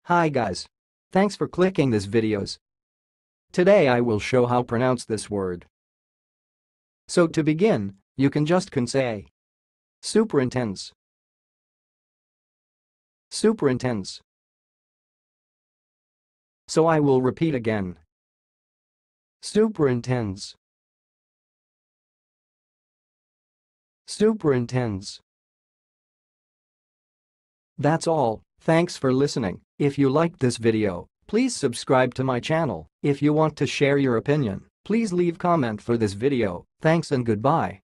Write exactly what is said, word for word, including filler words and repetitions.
Hi guys. Thanks for clicking this videos. Today I will show how pronounce this word. So to begin, you can just can say superintends. Superintends. So I will repeat again. Superintends. Superintends. That's all. Thanks for listening. If you liked this video, please subscribe to my channel. If you want to share your opinion, please leave comment for this video. Thanks and goodbye.